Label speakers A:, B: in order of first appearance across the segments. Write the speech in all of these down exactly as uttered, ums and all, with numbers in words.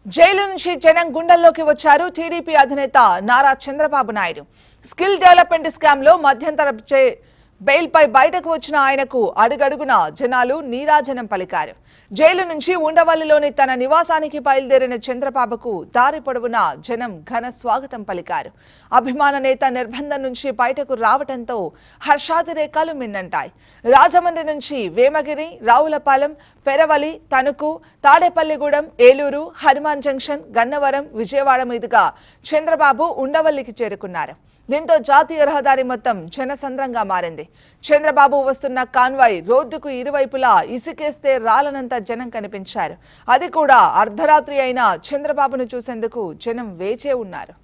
A: Jail నుంచి జనం గుండెల్లోకి వచ్చారు టీడీపీ అధినేత Nara Chandrababu Naidu. Skill development scam లో మధ్యంతర బెయిల్ పై బయటకు వచ్చిన ఆయనకు అడుగడుగున జనాలు నీరాజనం పలికారు. జైలు నుంచి ఉండవల్లిలోని తన నివాసానికి బయలుదేరిన చంద్రబాబుకు దారి పొడవునా జనం ఘన స్వాగతం పలికారు. అభిమాన నేత నిర్బంధం నుంచి బయటకు రావడంతో హర్షాతిరేకాలు మిన్నంటాయి. రాజమండ్రి నుంచి వేమగిరి, రావులపాలెం, పెరవలి, తణుకు, తాడేపల్లిగూడెం, ఏలూరు, హనుమాన్ జంక్షన్, గన్నవరం, విజయవాడ మీదుగా చంద్రబాబు ఉండవల్లికి చేరుకున్నారు. దీంతో జాతీయ రహదారి మొత్తం జనసంద్రంగా మారింది. చంద్రబాబు వస్తున్న కాన్వాయ్ రోడ్డుకు ఇరువైపులా ఇసుకేస్తే రాలనంత జనం కనిపించారు. అది కూడా అర్ధరాత్రి అయినా చంద్రబాబును చూసేందుకు జనం వేచే ఉన్నారు.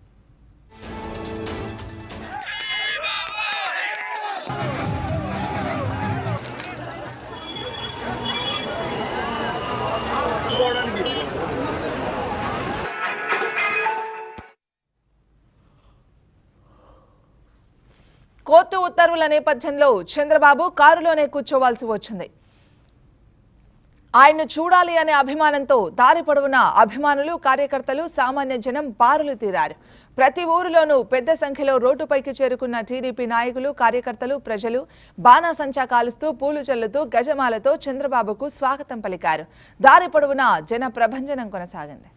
A: కోర్టు ఉత్తర్వుల నేపథ్యంలో చంద్రబాబు కారులోనే కూర్చోవాల్సి వచ్చింది. ఆయన్ను చూడాలి అనే అభిమానంతో దారి పొడవునా అభిమానులు, కార్యకర్తలు, సామాన్య జనం బారులు తీరారు. ప్రతి ఊరిలోనూ పెద్ద సంఖ్యలో రోడ్డుపైకి చేరుకున్న టీడీపీ నాయకులు, కార్యకర్తలు, ప్రజలు బాణాసంచా కాలుస్తూ, పూలు చల్లుతూ, గజమాలతో చంద్రబాబుకు స్వాగతం పలికారు. దారి పొడవునా జన ప్రభంజనం కొనసాగింది.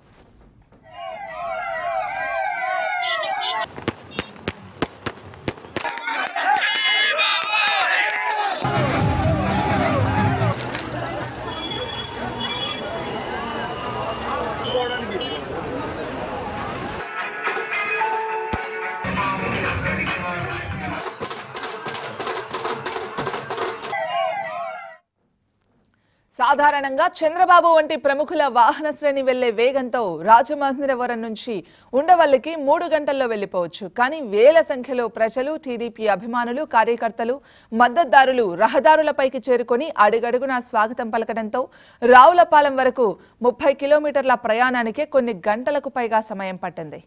A: సాధారణంగా చంద్రబాబు వంటి ప్రముఖుల వాహన శ్రేణి వెళ్లే వేగంతో రాజమహేంద్రవరం నుంచి ఉండవల్లికి మూడు గంటల్లో వెళ్లిపోవచ్చు. కానీ వేల సంఖ్యలో ప్రజలు, టీడీపీ అభిమానులు, కార్యకర్తలు, మద్దతుదారులు రహదారులపైకి చేరుకొని అడుగడుగునా స్వాగతం పలకడంతో రావులపాలెం వరకు ముప్పై కిలోమీటర్ల ప్రయాణానికే కొన్ని గంటలకు పైగా సమయం పట్టింది.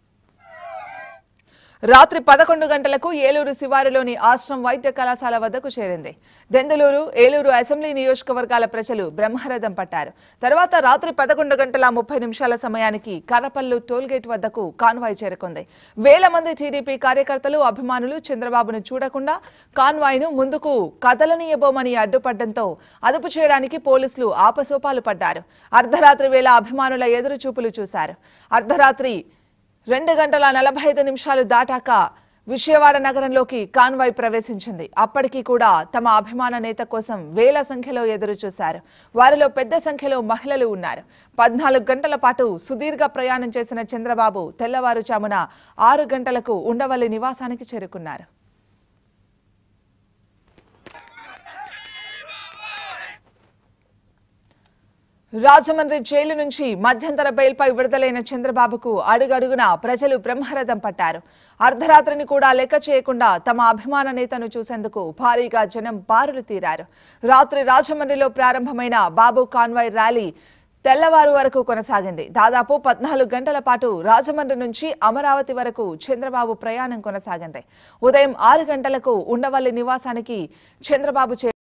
A: రాత్రి పదకొండు గంటలకు ఏలూరు శివారులోని ఆశ్రమ్ వైద్య కళాశాల వద్దకు చేరింది. దెందులూరు, ఏలూరు అసెంబ్లీ నియోజకవర్గాల ప్రజలు బ్రహ్మరథం పట్టారు. తర్వాత రాత్రి పదకొండు గంటల ముప్పై నిమిషాల సమయానికి కర్రపల్లు టోల్గేట్ వద్దకు కాన్వాయ్ చేరుకుంది. వేల మంది టీడీపీ కార్యకర్తలు, అభిమానులు చంద్రబాబును చూడకుండా కాన్వాయ్ను ముందుకు కదలనీయబోమని అడ్డుపడడంతో అదుపు చేయడానికి పోలీసులు ఆపసోపాలు పడ్డారు. అర్ధరాత్రి వేళ అభిమానుల ఎదురు చూపులు చూశారు. అర్ధరాత్రి రెండు గంటల నలభై ఐదు నిమిషాలు దాటాక విజయవాడ నగరంలోకి కాన్వాయ్ ప్రవేశించింది. అప్పటికీ కూడా తమ అభిమాన నేత కోసం వేల సంఖ్యలో ఎదురు చూశారు. వారిలో పెద్ద సంఖ్యలో మహిళలు ఉన్నారు. పద్నాలుగు గంటల పాటు సుదీర్ఘ ప్రయాణం చేసిన చంద్రబాబు తెల్లవారుజామున ఆరు గంటలకు ఉండవల్లి నివాసానికి చేరుకున్నారు. రాజమండ్రి జైలు నుంచి మధ్యంతర బెయిల్పై విడుదలైన చంద్రబాబుకు అడుగడుగునా ప్రజలు బ్రహ్మరథం పట్టారు. అర్ధరాత్రిని కూడా లెక్క చేయకుండా తమ అభిమాన నేతను చూసేందుకు భారీగా జనం బారులు తీరారు. రాత్రి రాజమండ్రిలో ప్రారంభమైన బాబు కాన్వాయ్ ర్యాలీ తెల్లవారు వరకు కొనసాగింది. దాదాపు పద్నాలుగు గంటల పాటు రాజమండ్రి నుంచి అమరావతి వరకు చంద్రబాబు ప్రయాణం కొనసాగింది. ఉదయం ఆరు గంటలకు ఉండవల్లి నివాసానికి చంద్రబాబు